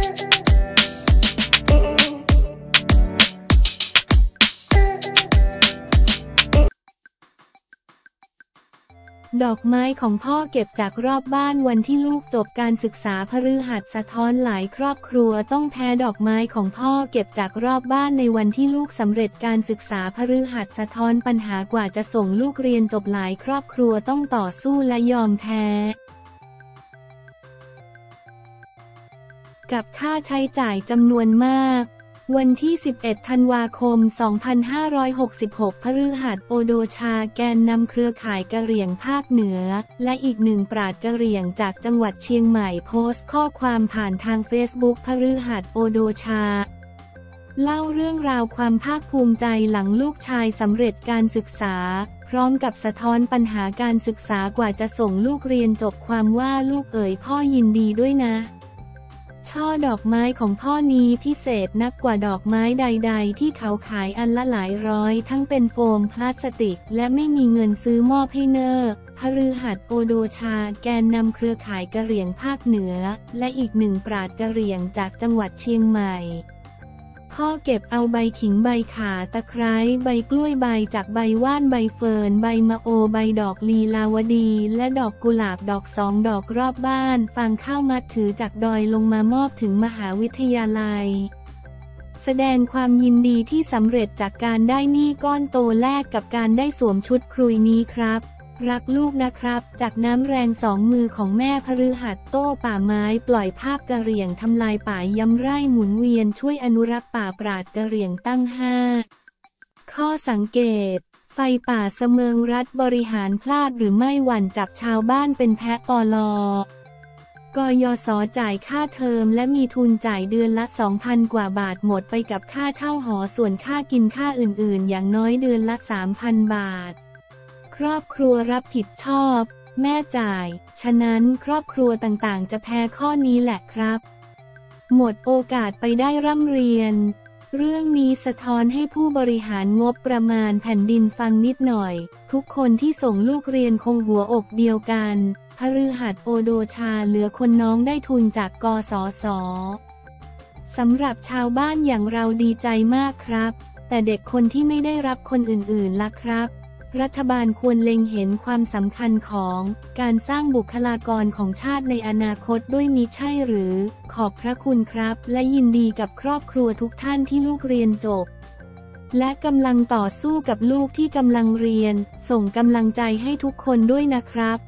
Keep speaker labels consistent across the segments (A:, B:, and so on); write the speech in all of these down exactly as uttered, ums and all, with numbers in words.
A: ดอกไม้ของพ่อเก็บจากรอบบ้านวันที่ลูกจบการศึกษาพฤหัสท้อนหลายครอบครัวต้องแพ้ดอกไม้ของพ่อเก็บจากรอบบ้านในวันที่ลูกสำเร็จการศึกษาพฤหัสท้อนปัญหากว่าจะส่งลูกเรียนจบหลายครอบครัวต้องต่อสู้และยอมแพ้กับค่าใช้จ่ายจำนวนมากวันที่สิบเอ็ดธันวาคมสองพันห้าร้อยหกสิบหกพฤหัสโอโดชาแกนนำเครือข่ายกะเหรี่ยงภาคเหนือและอีกหนึ่งปราชญ์กะเหรี่ยงจากจังหวัดเชียงใหม่โพสต์ข้อความผ่านทางเฟซบุ๊กพฤหัสโอโดชาเล่าเรื่องราวความภาคภูมิใจหลังลูกชายสำเร็จการศึกษาพร้อมกับสะท้อนปัญหาการศึกษากว่าจะส่งลูกเรียนจบความว่าลูกเอ๋ยพ่อยินดีด้วยนะช่อดอกไม้ของพ่อนี้พิเศษนักกว่าดอกไม้ใดๆที่เขาขายอันละหลายร้อยทั้งเป็นโฟมพลาสติกและไม่มีเงินซื้อมอบให้เนอร์พฤหัสโอโดชาแกนนำเครือข่ายกะเหรี่ยงภาคเหนือและอีกหนึ่งปราชญ์กะเหรี่ยงจากจังหวัดเชียงใหม่พ่อเก็บเอาใบขิงใบข่าตะไคร้ใบกล้วยใบจากใบว่านใบเฟิร์นใบมะโอใบดอกลีลาวดีและดอกกุหลาบดอกสองดอกรอบบ้านฟางข้าวมัดถือจากดอยลงมามอบถึงมหาวิทยาลัยแสดงความยินดีที่สำเร็จจากการได้หนี้ก้อนโตแลกกับการได้สวมชุดครุยนี้ครับรักลูกนะครับจากน้ำแรงสองมือของแม่พฤหัสโต้ป่าไม้ปล่อยภาพกะเหรี่ยงทำลายป่าย้ำไร่หมุนเวียนช่วยอนุรักษ์ป่าปราดกะเหรี่ยงตั้งห้าข้อสังเกตไฟป่าเสมิงรัฐบริหารพลาดหรือไม่หวั่นจับชาวบ้านเป็นแพะปลกยศจ่ายค่าเทอมและมีทุนจ่ายเดือนละ สองพัน กว่าบาทหมดไปกับค่าเช่าหอส่วนค่ากินค่าอื่นๆอย่างน้อยเดือนละ สามพัน บาทครอบครัวรับผิดชอบแม่จ่ายฉะนั้นครอบครัวต่างๆจะแพ้ข้อนี้แหละครับหมดโอกาสไปได้ร่ำเรียนเรื่องนี้สะท้อนให้ผู้บริหารงบประมาณแผ่นดินฟังนิดหน่อยทุกคนที่ส่งลูกเรียนคงหัวอกเดียวกันพฤหัสโอโดชาเหลือคนน้องได้ทุนจากกสศสำหรับชาวบ้านอย่างเราดีใจมากครับแต่เด็กคนที่ไม่ได้รับคนอื่นๆล่ะครับรัฐบาลควรเล็งเห็นความสำคัญของการสร้างบุคลากรของชาติในอนาคตด้วยมิใช่หรือขอบพระคุณครับและยินดีกับครอบครัวทุกท่านที่ลูกเรียนจบและกำลังต่อสู้กับลูกที่กำลังเรียนส่งกำลังใจให้ทุกคนด้วยนะครับ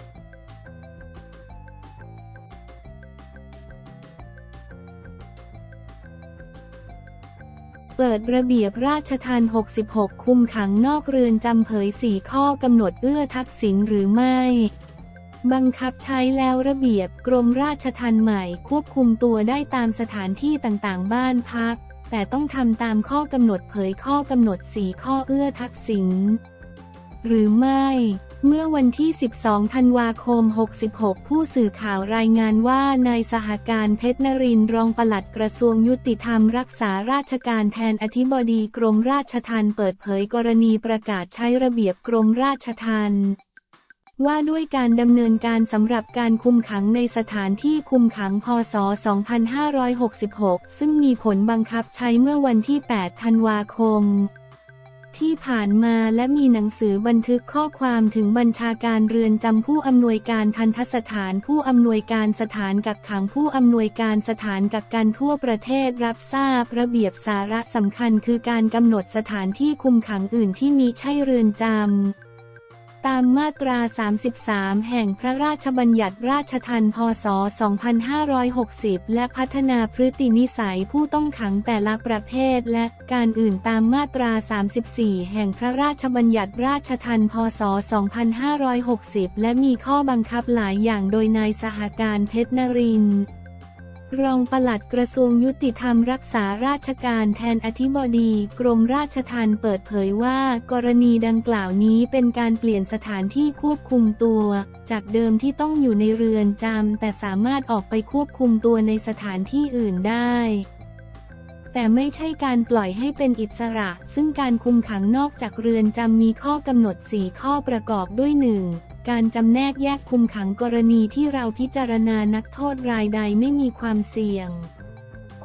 A: เปิดระเบียบราชทัณฑ์หกสิบหกคุมขังนอกเรือนจำเผยสี่ข้อกำหนดเอื้อทักษิณหรือไม่บังคับใช้แล้วระเบียบกรมราชทัณฑ์ใหม่ควบคุมตัวได้ตามสถานที่ต่างๆบ้านพักแต่ต้องทำตามข้อกำหนดเผยข้อกำหนดสี่ข้อเอื้อทักษิณหรือไม่เมื่อวันที่สิบสองธันวาคมหกสิบหกผู้สื่อข่าวรายงานว่านายสหการเพชรนรินทร์รองปลัดกระทรวงยุติธรรมรักษาราชการแทนอธิบดีกรมราชทัณฑ์เปิดเผยกรณีประกาศใช้ระเบียบกรมราชทัณฑ์ว่าด้วยการดำเนินการสำหรับการคุมขังในสถานที่คุมขังพ.ศ. สองพันห้าร้อยหกสิบหกซึ่งมีผลบังคับใช้เมื่อวันที่แปดธันวาคมที่ผ่านมาและมีหนังสือบันทึกข้อความถึงบัญชาการเรือนจำผู้อำนวยการทัณฑสถานผู้อำนวยการสถานกักขังผู้อำนวยการสถานกักกันทั่วประเทศรับทราบระเบียบสาระสำคัญคือการกำหนดสถานที่คุมขังอื่นที่มิใช่เรือนจำตามมาตราสามสิบสามแห่งพระราชบัญญัติราชทัณฑ์ พ.ศ. สองพันห้าร้อยหกสิบและพัฒนาพฤตินิสัยผู้ต้องขังแต่ละประเภทและการอื่นตามมาตราสามสิบสี่แห่งพระราชบัญญัติราชทัณฑ์ พ.ศ. สองพันห้าร้อยหกสิบและมีข้อบังคับหลายอย่างโดยนายสหการเพชรนรินทร์รองปลัดกระทรวงยุติธรรมรักษาราชการแทนอธิบดีกรมราชทัณฑ์เปิดเผยว่ากรณีดังกล่าวนี้เป็นการเปลี่ยนสถานที่ควบคุมตัวจากเดิมที่ต้องอยู่ในเรือนจำแต่สามารถออกไปควบคุมตัวในสถานที่อื่นได้แต่ไม่ใช่การปล่อยให้เป็นอิสระซึ่งการคุมขังนอกจากเรือนจำมีข้อกำหนดสี่ข้อประกอบด้วย หนึ่ง การจำแนกแยกคุมขังกรณีที่เราพิจารณานักโทษรายใดไม่มีความเสี่ยง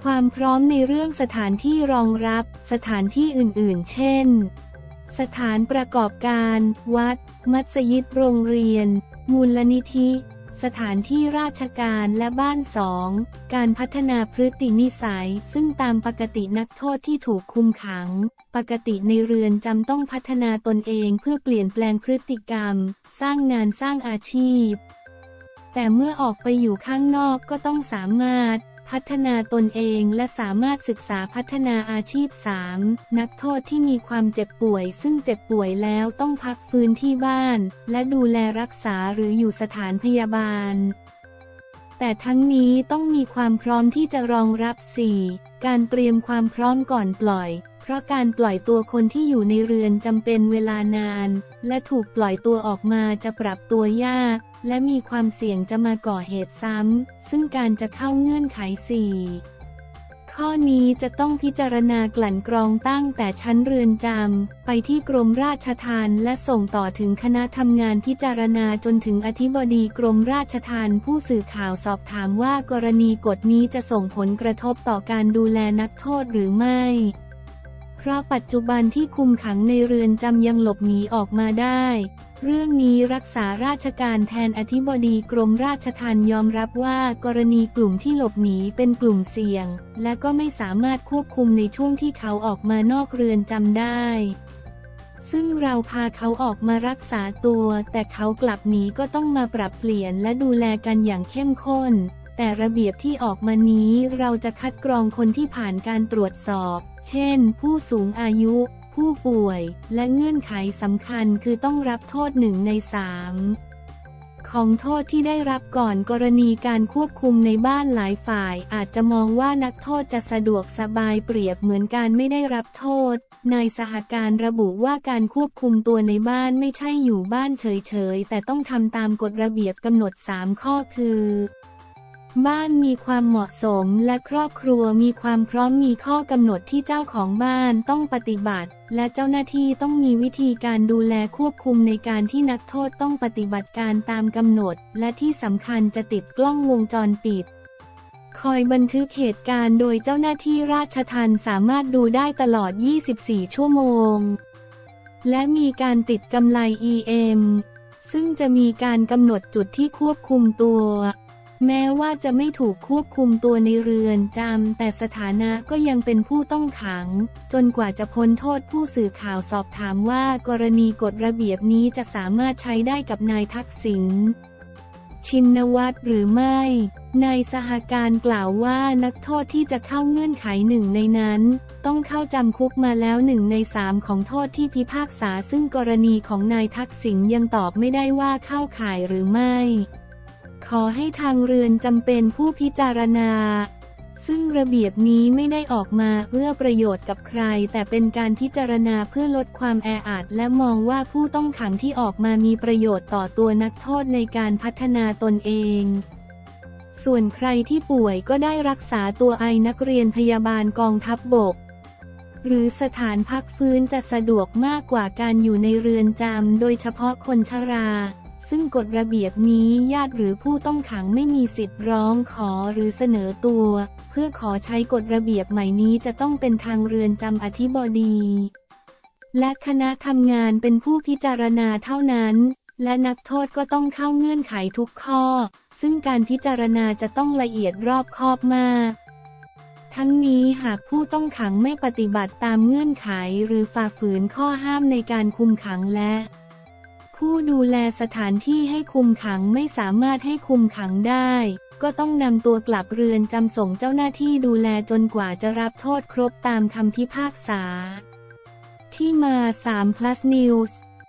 A: ความพร้อมในเรื่องสถานที่รองรับสถานที่อื่นๆเช่นสถานประกอบการวัดมัสยิดโรงเรียนมูลนิธิสถานที่ราชการและบ้านสองการพัฒนาพฤตินิสัยซึ่งตามปกตินักโทษที่ถูกคุมขังปกติในเรือนจำต้องพัฒนาตนเองเพื่อเปลี่ยนแปลงพฤติกรรมสร้างงานสร้างอาชีพแต่เมื่อออกไปอยู่ข้างนอกก็ต้องสามารถพัฒนาตนเองและสามารถศึกษาพัฒนาอาชีพ สาม นักโทษที่มีความเจ็บป่วยซึ่งเจ็บป่วยแล้วต้องพักฟื้นที่บ้านและดูแลรักษาหรืออยู่สถานพยาบาลแต่ทั้งนี้ต้องมีความพร้อมที่จะรองรับ สี่ การเตรียมความพร้อมก่อนปล่อยเพราะการปล่อยตัวคนที่อยู่ในเรือนจำเป็นเวลานานและถูกปล่อยตัวออกมาจะปรับตัวยากและมีความเสี่ยงจะมาก่อเหตุซ้ำซึ่งการจะเข้าเงื่อนไข สี่ ข้อนี้จะต้องพิจารณากลั่นกรองตั้งแต่ชั้นเรือนจำไปที่กรมราชทัณฑ์และส่งต่อถึงคณะทำงานพิจารณาจนถึงอธิบดีกรมราชทัณฑ์ผู้สื่อข่าวสอบถามว่ากรณีกฎนี้จะส่งผลกระทบต่อการดูแลนักโทษหรือไม่เพราะปัจจุบันที่คุมขังในเรือนจำยังหลบหนีออกมาได้เรื่องนี้รักษาราชการแทนอธิบดีกรมราชทัณฑ์ยอมรับว่ากรณีกลุ่มที่หลบหนีเป็นกลุ่มเสี่ยงและก็ไม่สามารถควบคุมในช่วงที่เขาออกมานอกเรือนจำได้ซึ่งเราพาเขาออกมารักษาตัวแต่เขากลับหนีก็ต้องมาปรับเปลี่ยนและดูแลกันอย่างเข้มข้นแต่ระเบียบที่ออกมานี้เราจะคัดกรองคนที่ผ่านการตรวจสอบเช่นผู้สูงอายุผู้ป่วยและเงื่อนไขสำคัญคือต้องรับโทษหนึ่งในสามของโทษที่ได้รับก่อนกรณีการควบคุมในบ้านหลายฝ่ายอาจจะมองว่านักโทษจะสะดวกสบายเปรียบเหมือนการไม่ได้รับโทษนายสหการระบุว่าการควบคุมตัวในบ้านไม่ใช่อยู่บ้านเฉยๆแต่ต้องทำตามกฎระเบียบกำหนดสามข้อคือบ้านมีความเหมาะสมและครอบครัวมีความพร้อมมีข้อกำหนดที่เจ้าของบ้านต้องปฏิบัติและเจ้าหน้าที่ต้องมีวิธีการดูแลควบคุมในการที่นักโทษต้องปฏิบัติการตามกำหนดและที่สำคัญจะติดกล้องวงจรปิดคอยบันทึกเหตุการณ์โดยเจ้าหน้าที่ราชทัณฑ์สามารถดูได้ตลอดยี่สิบสี่ชั่วโมงและมีการติดกำไล อี เอ็ม ซึ่งจะมีการกำหนดจุดที่ควบคุมตัวแม้ว่าจะไม่ถูกควบคุมตัวในเรือนจำแต่สถานะก็ยังเป็นผู้ต้องขังจนกว่าจะพ้นโทษผู้สื่อข่าวสอบถามว่ากรณีกฎระเบียบนี้จะสามารถใช้ได้กับนายทักษิณชินวัตรหรือไม่นายสหการกล่าวว่านักโทษที่จะเข้าเงื่อนไขหนึ่งในนั้นต้องเข้าจำคุกมาแล้วหนึ่งในสามของโทษที่พิพากษาซึ่งกรณีของนายทักษิณยังตอบไม่ได้ว่าเข้าข่ายหรือไม่ขอให้ทางเรือนจำเป็นผู้พิจารณาซึ่งระเบียบนี้ไม่ได้ออกมาเพื่อประโยชน์กับใครแต่เป็นการพิจารณาเพื่อลดความแออัดและมองว่าผู้ต้องขังที่ออกมามีประโยชน์ต่อตัวนักโทษในการพัฒนาตนเองส่วนใครที่ป่วยก็ได้รักษาตัวไอนักเรียนพยาบาลกองทัพบกหรือสถานพักฟื้นจะสะดวกมากกว่าการอยู่ในเรือนจำโดยเฉพาะคนชราซึ่งกฎระเบียบนี้ญาติหรือผู้ต้องขังไม่มีสิทธิ์ร้องขอหรือเสนอตัวเพื่อขอใช้กฎระเบียบใหม่นี้จะต้องเป็นทางเรือนจำอธิบดีและคณะทำงานเป็นผู้พิจารณาเท่านั้นและนักโทษก็ต้องเข้าเงื่อนไขทุกข้อซึ่งการพิจารณาจะต้องละเอียดรอบคอบมากทั้งนี้หากผู้ต้องขังไม่ปฏิบัติตามเงื่อนไขหรือฝ่าฝืนข้อห้ามในการคุมขังและผู้ดูแลสถานที่ให้คุมขังไม่สามารถให้คุมขังได้ก็ต้องนำตัวกลับเรือนจำส่งเจ้าหน้าที่ดูแลจนกว่าจะรับโทษครบตามคำพิพากษาที่มา สาม plus news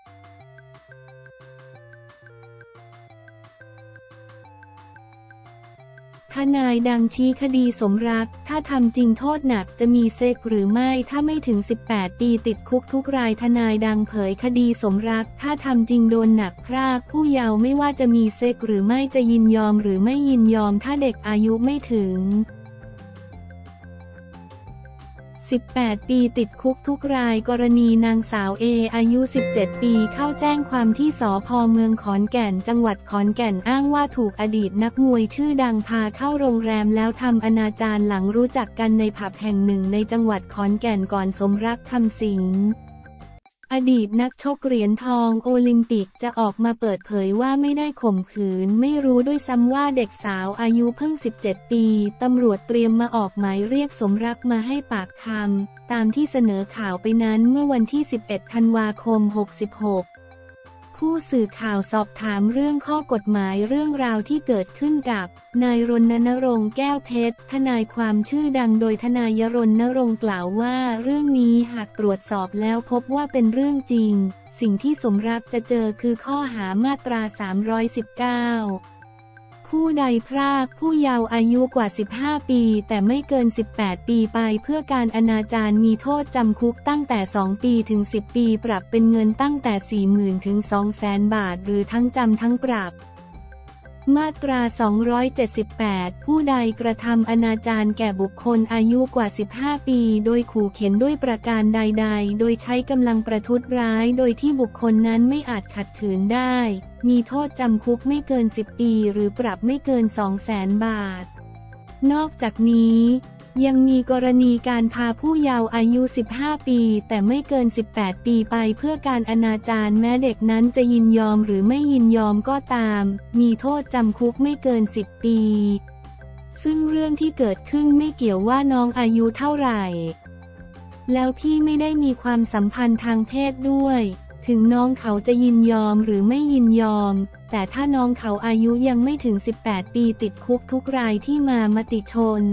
A: ทนายดังชี้คดีสมรักถ้าทำจริงโทษหนักจะมีเซ็กหรือไม่ถ้าไม่ถึงสิบแปดปีติดคุกทุกรายทนายดังเผยคดีสมรักถ้าทำจริงโดนหนักพรากผู้เยาว์ไม่ว่าจะมีเซ็กหรือไม่จะยินยอมหรือไม่ยินยอมถ้าเด็กอายุไม่ถึงสิบแปด ปีติดคุกทุกรายกรณีนางสาวเออายุ สิบเจ็ด ปีเข้าแจ้งความที่สภ.เมืองขอนแก่นจังหวัดขอนแก่นอ้างว่าถูกอดีตนักมวยชื่อดังพาเข้าโรงแรมแล้วทำอนาจารหลังรู้จักกันในผับแห่งหนึ่งในจังหวัดขอนแก่นก่อนสมรักคำสิงอดีตนักชกเหรียญทองโอลิมปิกจะออกมาเปิดเผยว่าไม่ได้ข่มขืนไม่รู้ด้วยซ้ำว่าเด็กสาวอายุเพิ่ง สิบเจ็ด ปีตำรวจเตรียมมาออกหมายเรียกสมรักมาให้ปากคำตามที่เสนอข่าวไปนั้นเมื่อวันที่ สิบเอ็ด ธันวาคม หกสิบหกผู้สื่อข่าวสอบถามเรื่องข้อกฎหมายเรื่องราวที่เกิดขึ้นกับนายรณรงค์แก้วเพชรทนายความชื่อดังโดยทนายรณรงค์กล่าวว่าเรื่องนี้หากตรวจสอบแล้วพบว่าเป็นเรื่องจริงสิ่งที่สมรักจะเจอคือข้อหามาตราสามร้อยสิบเก้าผู้ใดพรากผู้เยาว์อายุกว่าสิบห้าปีแต่ไม่เกินสิบแปดปีไปเพื่อการอนาจารมีโทษจำคุกตั้งแต่สองปีถึงสิบปีปรับเป็นเงินตั้งแต่ สี่หมื่น ถึง สองแสน บาทหรือทั้งจำทั้งปรับมาตราสองร้อยเจ็ดสิบแปดผู้ใดกระทำอนาจารแก่บุคคลอายุกว่าสิบห้าปีโดยขู่เข็นด้วยประการใดๆโดยใช้กำลังประทุษร้ายโดยที่บุคคลนั้นไม่อาจขัดขืนได้มีโทษจำคุกไม่เกินสิบปีหรือปรับไม่เกิน สองแสน บาทนอกจากนี้ยังมีกรณีการพาผู้เยาว์อายุ สิบห้า ปีแต่ไม่เกิน สิบแปด ปีไปเพื่อการอนาจารแม้เด็กนั้นจะยินยอมหรือไม่ยินยอมก็ตามมีโทษจำคุกไม่เกิน สิบ ปีซึ่งเรื่องที่เกิดขึ้นไม่เกี่ยวว่าน้องอายุเท่าไหร่แล้วพี่ไม่ได้มีความสัมพันธ์ทางเพศด้วยถึงน้องเขาจะยินยอมหรือไม่ยินยอมแต่ถ้าน้องเขาอายุยังไม่ถึง สิบแปด ปีติดคุกทุกรายที่มามติชน